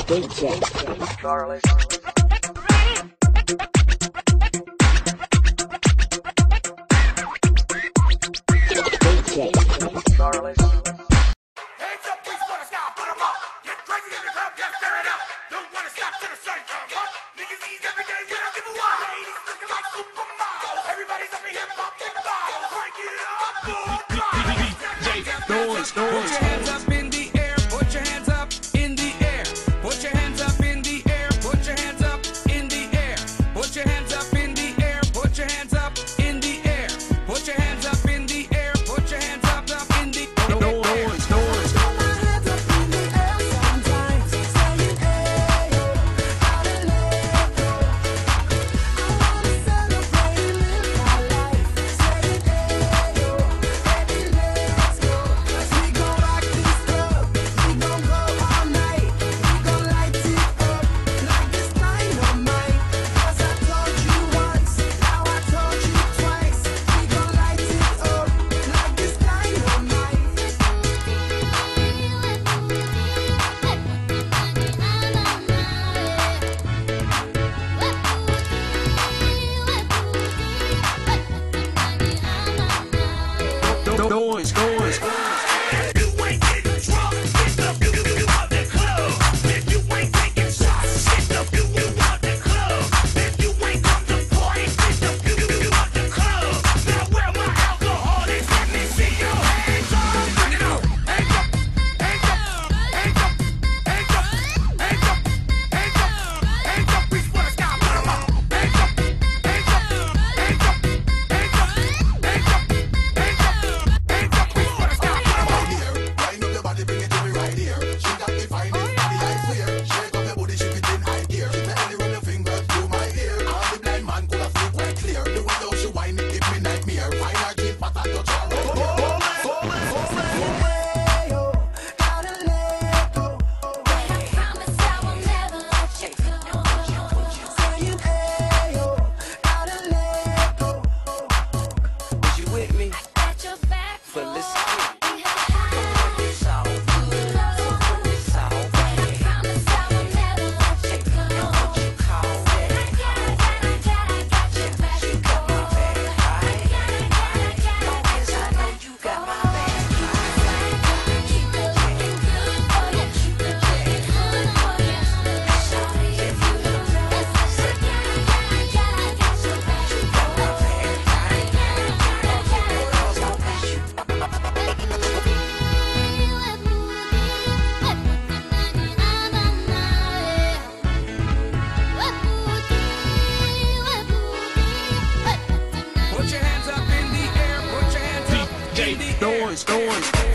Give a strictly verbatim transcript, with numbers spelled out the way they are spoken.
Charlie. Charlie. Hands up, please, wanna stop, put 'em up. Get crazy in the club, just stir it up. Don't wanna stop till the sun comes up. Niggas ease every day, we don't give a why. Ladies looking like supermodels. Everybody's up in hip hop, big ball. Crank it up, full throttle. Noise, noise. Put your hands up in the air. Put your hands up in the air. Put your hands up in the air. Put your hands up in the air. Put your hands up in the air. Put your hands up in the air. Put your hands up in the air. Put your hands up up in the air. Noise, noise. Noise, noise. If you ain't getting drunk, get the view out the club. If you ain't taking shots, get the view out the club. If you ain't come to party, get the view out the club. Now where my alcoholics? Let me see your hands up. Bring it up. Hands up. Hands up. Hands up. Hands up. Hands up. Hands up. Hands up. Reach for the sky. Put 'em up. Hands up. Hands up. Hands up. Hands up. Hands up. Hands up. Hands up, reach for the sky, put 'em up. Wind up your body, bring it to me right here. She got me finding body, I swear. Shake up your booty, shake it in high gear. Keep the alley run your fingers through my ear. All the blind man could have seen quite clear. The way how she whine it give me nightmare. Find her clean fat and touch her right here. Is you with me? For this Put your hands up in the air. Put your hands up in the air. Noise, noise.